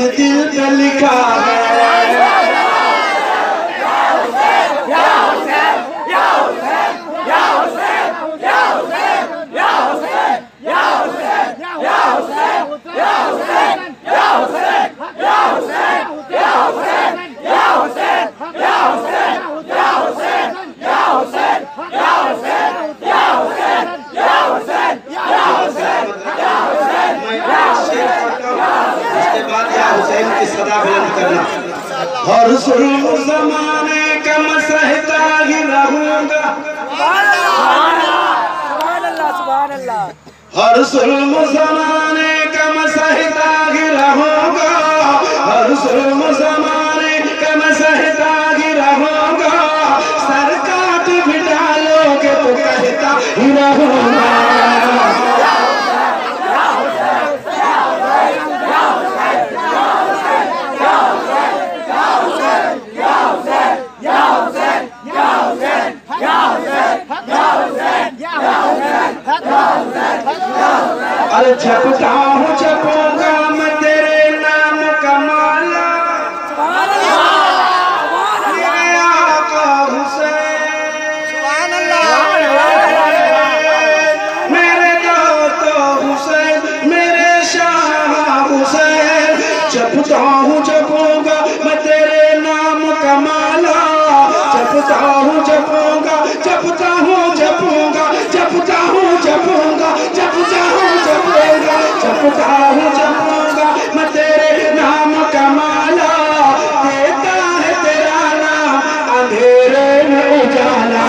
दिल पे लिखा है। हर जुल्म ज़माने का मसहता ही रहूंगा, हर जुल्म ज़माने का मसहता ही रहूंगा, हर जुल्म ज़माने का मसहता ही रहूंगा। सर काट भी डालोगे तो कहता ही रहूंगा। अरे जपता हूँ जपूंगा मैं तेरे नाम का माला, मेरे आका हुसैन, मेरे दाता हुसैन, मेरे शाह हुसैन। जपता हूँ जपूंगा मैं तेरे नाम का माला, जपता हूँ जपूंगा, जपता हूँ जपूंगा, जपता हूँ जपूंगा, जपता हूँ जपूंगा, जपता हूँ जपूंगा मैं तेरे नाम का माला। देता है तेरा नाम अंधेरे में उजाला।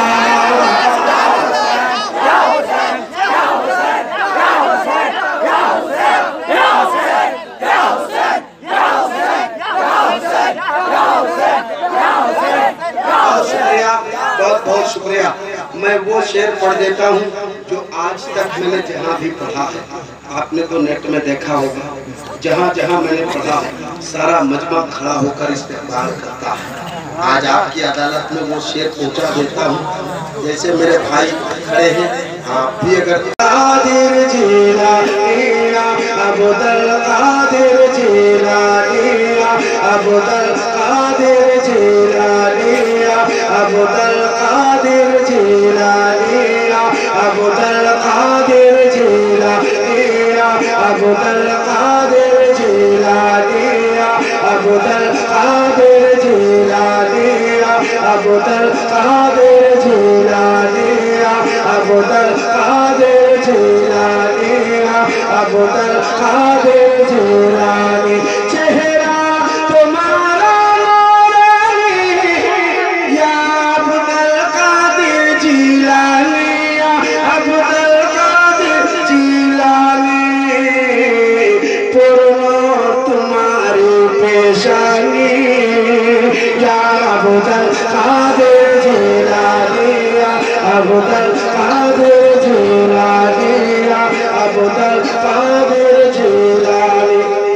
बहुत बहुत शुक्रिया। मैं वो शेर पढ़ देता हूँ जो आज तक मैंने जहाँ भी पढ़ा है, आपने तो नेट में देखा होगा, जहाँ जहाँ मैंने पढ़ा सारा मजमा खड़ा होकर इस्तेमाल करता है। आज आपकी अदालत में वो शेर पहुँचा देता हूँ। जैसे मेरे भाई खड़े हैं, आप भी अगर कादिर जिलानिया अब्दुल कादिर जिलानिया अब्दुल कादिर जिलानिया अब्दुल कादिर जिलानिया अब्दुल कादिर जिलानिया अब्दुल कादिर जिलानिया अब्दुल कादिर जिलानिया अब्दुल कादिर जिलानिया अब्दुल कादिर जिलानिया अब्दुल कादिर जिलानी। चेहरा तुम्हारा नूरानी या अब्दुल कादिर जिलानिया अब्दुल कादिर जिलानी। पुरनो तुम्हारी पेशानी या अब्दुल कादिर जिलानिया अब्दुल कादिर जिलानिया अब्दुल कादिर जिलानी।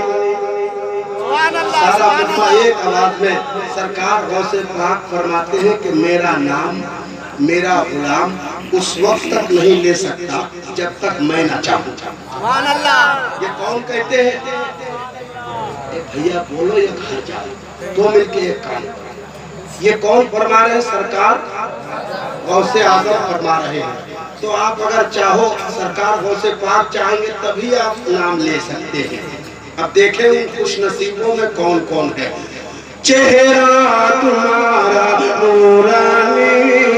सारा मुद्दा एक आवाज में सरकार गौसे पाक फरमाते हैं कि मेरा नाम मेरा गुलाम उस वक्त तक नहीं ले सकता जब तक मैं ना चाहूं। ये कौन कहते हैं? भैया बोलो या घर जाओ, दो मिलके एक काम। ये कौन फरमा रहे हैं? सरकार गौसे आजम फरमा रहे हैं। तो आप अगर चाहो, सरकार गौसे पाक चाहेंगे तभी आप नाम ले सकते हैं। अब देखें उन खुश नसीबों में कौन कौन है। चेहरा तुम्हारा नूरानी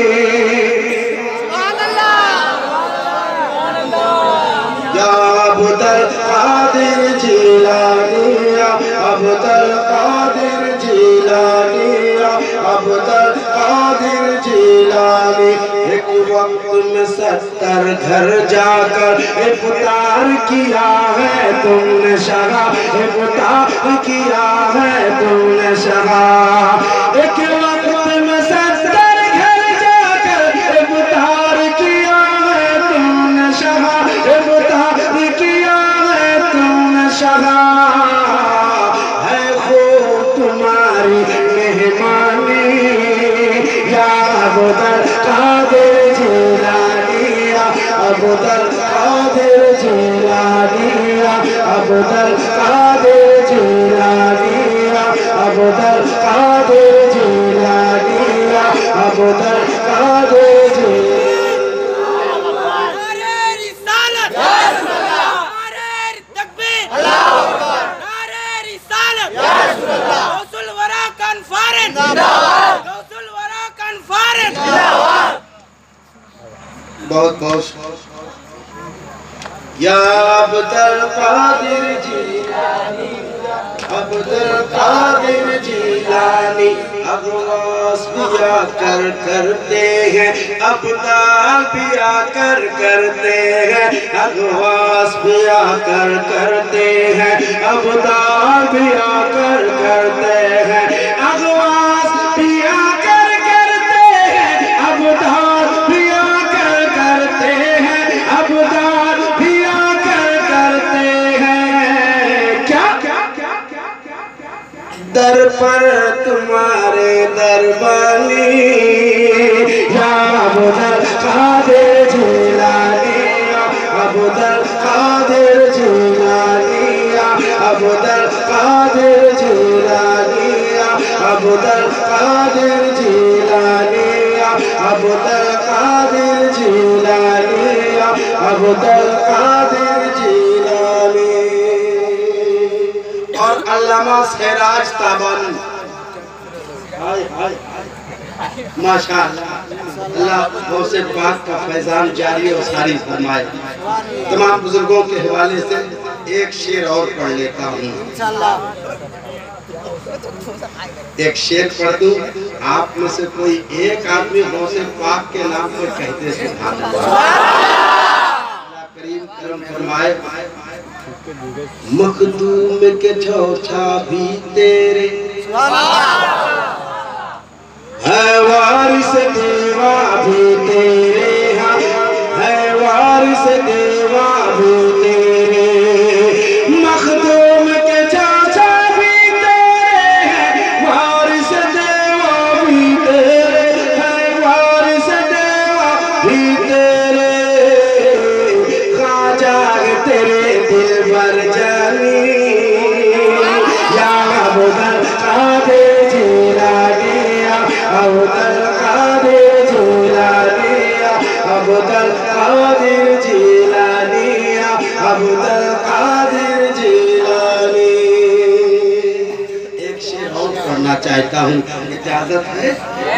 या अब्दुल कादिर जिलानिया अब्दुल कादिर जिलानिया अब्दुल कादिर जिलानी। एक वक्त में 70 घर जाकर इफ्तार किया है तुमने शगा, इफ्तार किया है तुमने शगा। एक वक्त में 70 घर जाकर इफ्तार किया है तुमने शगा, इफ्तार किया है तुमने शगा। है खूब तुम्हारी मेहमानी या अब्दुल कादिर जिलानिया अब्दुल कादिर जिलानिया अब्दुल कादिर जिलानी। अब्दुल कादिर जिलानी या अब्दुल कादिर जिलानी। नारे रिसालत नारे तकबीर नारे रिसालत गौसुल वरा कॉन्फ्रेंस गौसुल वरा कॉन्फ्रेंस। बहुत बहुत या अब्दुल कादिर जिलानी अब्दुल कादिर जिलानी अगवास पिया कर करते हैं अब्दाल पिया कर करते हैं अगवास पिया कर करते हैं अब्दाल पिया कर करते हैं अगवास पिया कर करते हैं अब्दाल पिया कर करते हैं अब्दाल पिया कर करते हैं। क्या दर पर तुम्हारे दरबानी या अब्दुल कादिर जिलानी अब्दुल कादिर जिलानी अब्दुल कादिर जिलानी अब्दुल कादिर जिलानी अब्दुल कादिर जिलानी अब्दुल कादिर जिलानी। और अल्लामा सिराज ताबानी माशाअल्लाह अल्लाह गौसे पाक का फैजान जारी और सारी फरमाए। तमाम बुजुर्गों के हवाले से एक शेर और पढ़ लेता हूँ। एक शेर पढ़ दूं, आप में से कोई एक आदमी गौसे पाक के नाम पर कहते सुभान अल्लाह। करीम करम फरमाए मखदूम के चौथा भी तेरे है वारिस देवा भी तेरे है वारिस देवा भी तेरे मखदूम के चाचा भी तेरे है वारिस देवा भी तेरे है वारिस देवा भी तेरे खाजा तेरे दिल भर जानी या अब्दुल कादिर जिलानी अब्दुल कादिर जिलानी अब्दुल कादिर जिलानी अब्दुल कादिर जिलानी। एक शेर और पढ़ना चाहता हूँ, इजाजत है?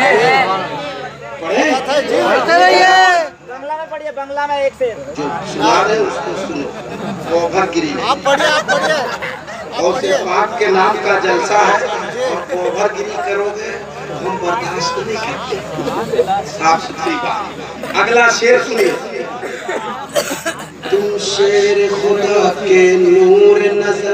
पढ़े? बंगला में पढ़िए, बंगला में एक शेर जो सुना रहे उसको सुनो। ओभरगिरी आप पढ़िए गौसे पाक के नाम का जलसा है और ओभरगिरी करोगे हम बर्दाश्त नहीं करते। साफ सुथरी बात। अगला शेर सुनिए। तुम शेर खुदा के नूर नजर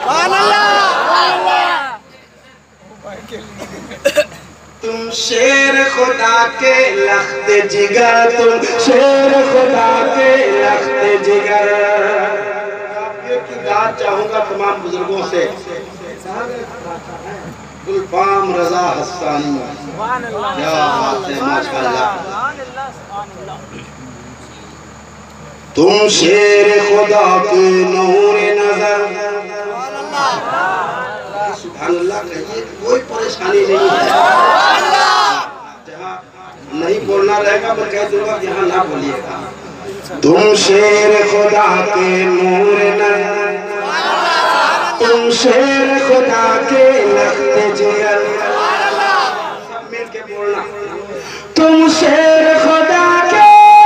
तुम शेर खुदा के लख्त जिगर तुम शेर खुदा के लख्त जिगर। की दाद चाहूंगा तमाम बुजुर्गों से। गुलफाम रजा हस्सानी क्या बात है माशाअल्लाह। तुम शेर खुदा के नूर नजर सुभान अल्लाह कहिए, कोई परेशानी नहीं है। जहाँ नहीं बोलना रहेगा मैं कह दूंगा यहाँ ना बोलिएगा। तुम शेर खुदा के नूर नजर तुम शेर खुदा के लख्त जिगर। सब मिल के बोलना। तुम शेर खुदा के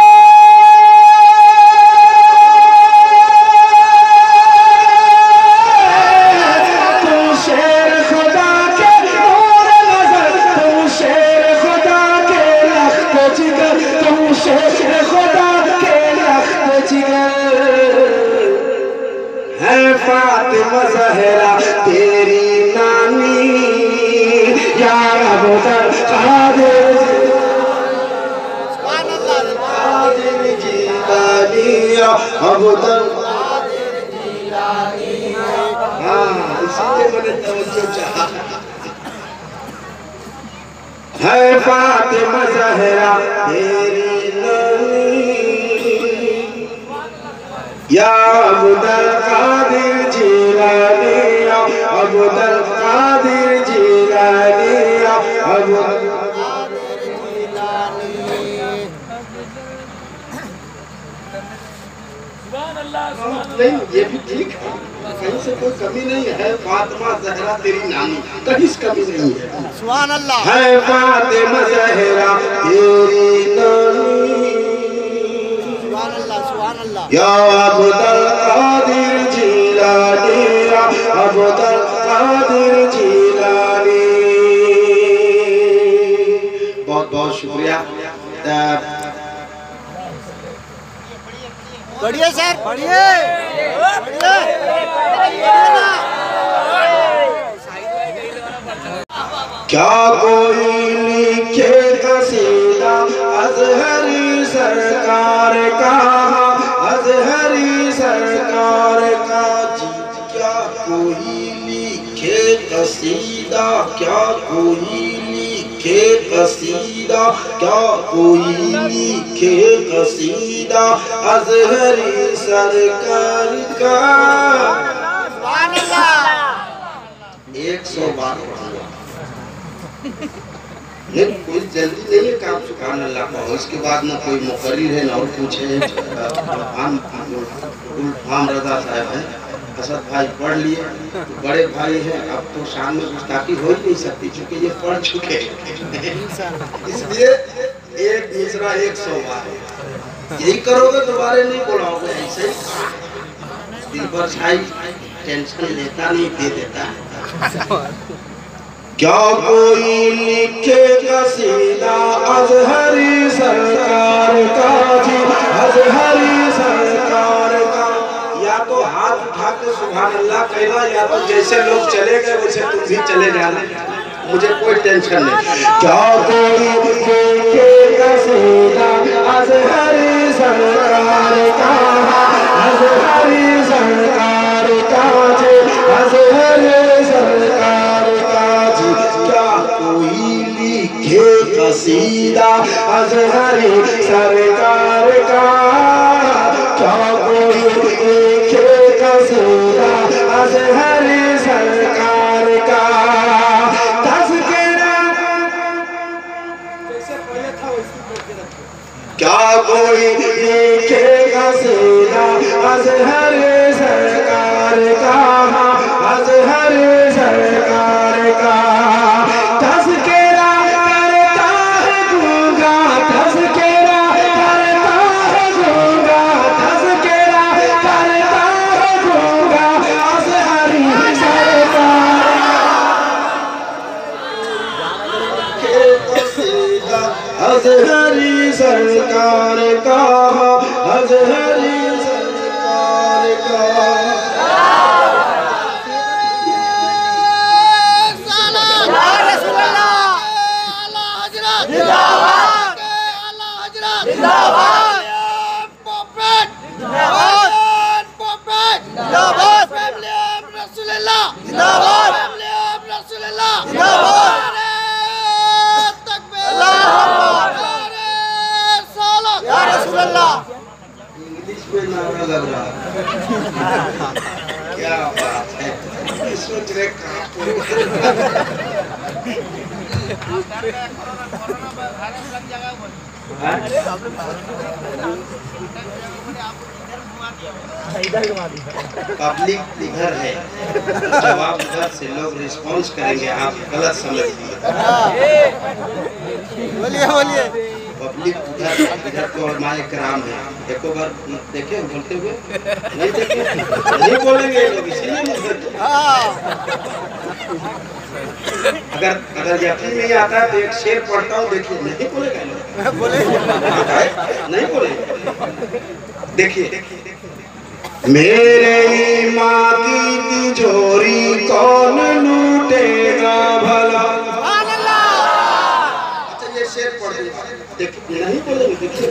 फातिमा ज़हरा तेरी नानी या अब्दुल कादिर जिलानी अब्दुल कादिर जिलानी। हाँ इसीलिए मैंने तवज्जो चाहा। है फातिमा ज़हरा तेरी नानी या अब्दुल कादिर जिलानी अब्दुल कादिर जिलानी। नहीं ये भी ठीक है, कहीं से कोई कमी नहीं है। फातिमा जहरा तेरी नानी, कहीं से कमी नहीं है। सुभान अल्लाह। है फातिमा जहरा तेरी नानी, सुभान अल्लाह, सुभान अल्लाह। या अब्दुल कादिर जिलानी, या अब्दुल कादिर जिलानी। बहुत बहुत शुक्रिया। बढ़िया सर, बढ़िया क्या कोई लिखे कसीदा अज़हरी सरकार का, अज़हरी सरकार का जी। क्या कोई लिखे कसीदा, क्या कोई लिखे कसीदा, क्या कोई लिखे कसीदा अज़हरी सरकार का। 100 बार नहीं, कोई जल्दी नहीं है काम सुभान अल्लाह का। उसके बाद ना कोई मुकर्रिर है ना और कुछ है। गुलफाम रजा साहब हैं, असद भाई पढ़ लिए, बड़े भाई हैं। अब तो शाम में गुस्ताखी हो ही नहीं सकती क्योंकि ये पढ़ चुके हैं। इसलिए एक मिसरा 100 बार यही करोगे, दोबारा नहीं बोलाओगे। ऐसे ही दिल पर छाई टेंशन लेता नहीं, दे देता है। क्या कोई लिखे कसीदा अज़हरी सरकार का जी, अज़हरी सरकार का। या तो हाथ उठा के सुभान अल्लाह कहना, या तो जैसे लोग चले गए वैसे तुम भी चले जाना, मुझे कोई टेंशन नहीं। क्या कोई लिखे कसीदा अज़हरी सरकार का, अज़हरी सरकार का जी, अज़हरी सरकार का जी। क्या कोई लिखे कसीदा अज़हरी सरकार का, क्या कोई लिखे कसीदा अज़हरी सरकार का। क्या कोई लिखे कसीदा अज़हरी सरकार का, अज़हरी सरकार का। तज़किरा करता है गूंगा, तज़किरा करता है गूंगा, तज़किरा करता है गूंगा अज़हरी सरकार। अज़हरी सरकार का, अज़हरी सरकार का। इंग्लिश में नारा लग रहा है। क्या बात है, सोच रहे कहाँ पब्लिक इधर है, जवाब उधर से लोग रिस्पॉन्स करेंगे, आप गलत समझिए। बोलिए बोलिए। पब्लिक उधर इधर तो हमारे कराम है। एक बार देखे बोलते हुए, नहीं देखे नहीं बोलेंगे लोग, इसीलिए नहीं बोलते। अगर यकीन नहीं आता है तो एक शेर पढ़ता हूँ, देखिए नहीं बोलेगा लोग, नहीं बोलेंगे। देखिए, मेरे माँ की तिजोरी कौन लूटेगा भला। अच्छा ये शेर पढ़ दूंगा, देखिए नहीं बोलेंगे। देखिए,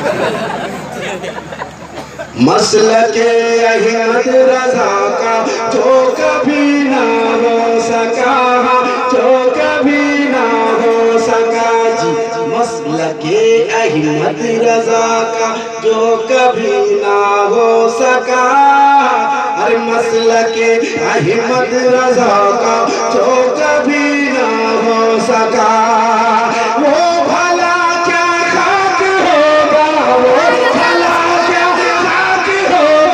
मसलके अहमद रज़ा का जो कभी ना हो सका, जो कभी ना हो सका जी। मसलके अहमद रज़ा का जो कभी ना हो सका, अरे मसलके अहमद रज़ा का जो कभी ना हो सका। वो भला क्या खाक होगा, वो भला क्या खाक होगा।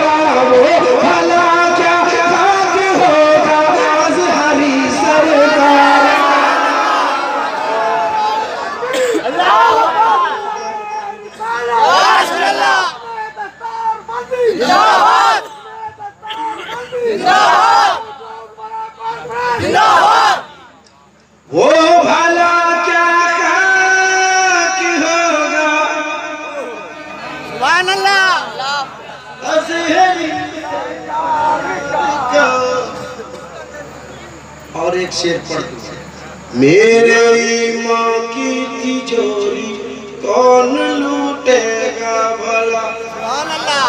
जिंदाबाद जिंदाबाद जिंदाबाद। वो भला क्या कि होगा सुभान अल्लाह। और एक शेर पढ़ दूं। मेरे ईमान की तिजोरी कौन लूटेगा भला। सुभान अल्लाह।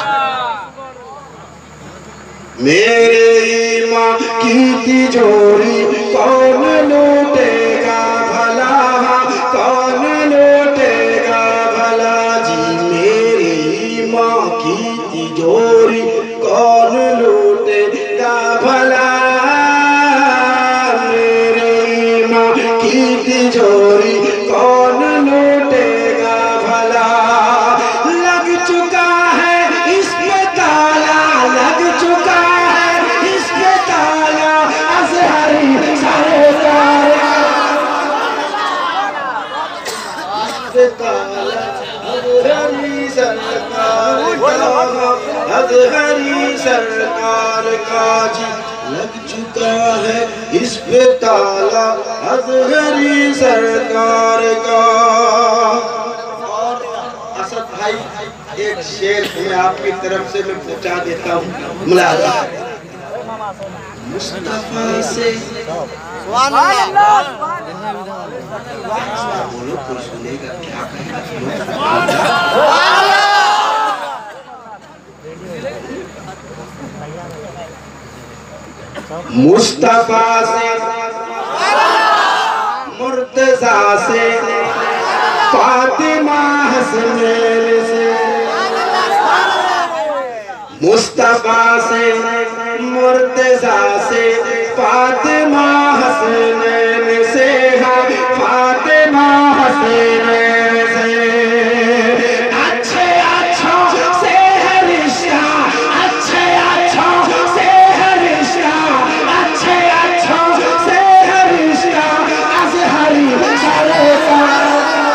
मेरे ईमान की तिजोरी कौन लूटेगा भला, कौन लूटेगा भला जी। मेरी ईमान की तिजोरी कौन लूटेगा भला, मेरे ईमान की तिजोरी कौन लूटेगा भला। लग चुका है इसमें ताला, लग चुका है इसमें ताला, अज़हरी सरकार अज़हरी सरकार का जी लग चुका है इस पे ताला, अज़हरी सरकार का। और असद भाई एक शेर मैं आपकी तरफ से मैं पहुंचा देता हूँ। मुलाज़ा मुस्तफा से सुभान अल्लाह। बोलो कोई सुनेगा क्या कहेगा। मुस्तफा से मुर्तजा से फातिमा हसनैन से, मुस्तफा से मुर्तजा से फातिमा हसनैन से, फातिमा हसनैन से। अच्छे अच्छों से है रिश्ता, अच्छे अच्छों से है रिश्ता, अच्छे अच्छों से है रिश्ता, अज़हरी सरकार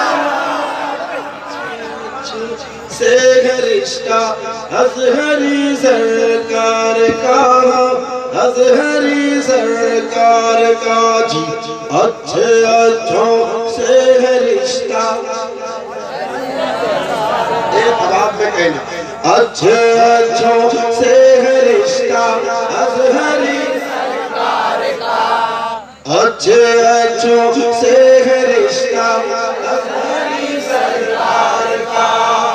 से है रिश्ता, अज़हरी सरकार का, अज़हरी सरकार का जी। अच्छे अच्छों से है रिश्ता, एक बात में कहना, अच्छे अच्छों से है रिश्ता, अज़हरी सरकार का, अच्छे अच्छों से है रिश्ता, अज़हरी सरकार का।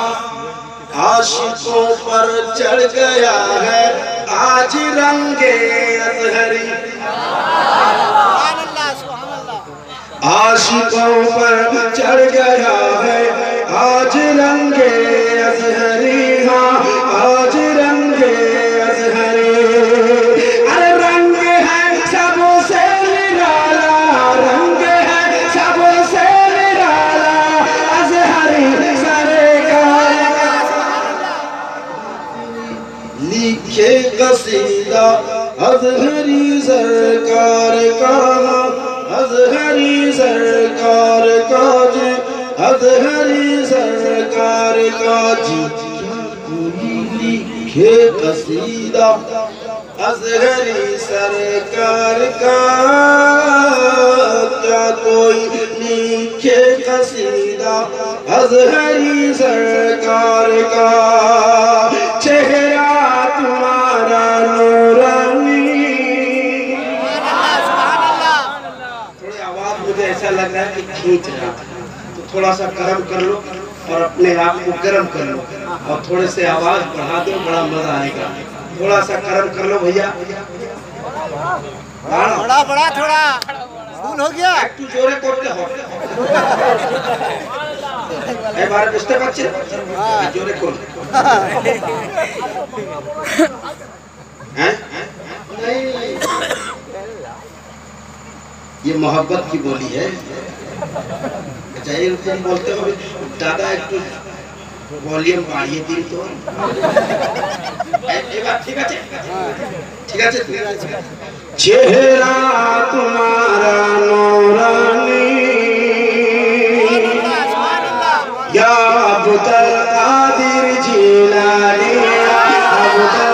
आशिकों पर चढ़ गया है आज रंगे अज़हरी, आशिकों पर चढ़ गया है आज रंगे अज़हरी, हाँ आज रंगे अज़हरी। अरे रंग है सबसे निराला, रंग है सबसे निराला, अज़हरी सरकार लिखे कसीदा, अज़हरी सरकार का, अज़हरी सरकार का जी, अज़हरी सरकार का जी। क्या कोई लिखे कसीदा अज़हरी सरकार का, क्या कोई लिखे कसीदा अज़हरी सरकार का। चेहरा तुम्हारा नूरानी, थोड़ी आवाज मुझे ऐसा लग रहा है कि खींच रहा, तो थोड़ा सा गर्म कर लो और अपने आप को गर्म कर लो और थोड़े से आवाज बढ़ा दो, बड़ा मजा आएगा। थोड़ा सा गर्म कर लो भैया, बड़ा बड़ा थोड़ा फूल हो गया। একটু জোরে করতে হবে, এবারে বুঝতে পারছেন? জোরে করুন। हैं? नहीं, ये मोहब्बत की बोली है। अच्छा एरকম বলতে হবে, দাদা একটু ভলিউম বাড়িয়ে দিন তো। এবার ঠিক আছে? ঠিক আছে? চেহারা तुम्हारा नूरानी, या अब्दुल कादिर जिलानी, खुदा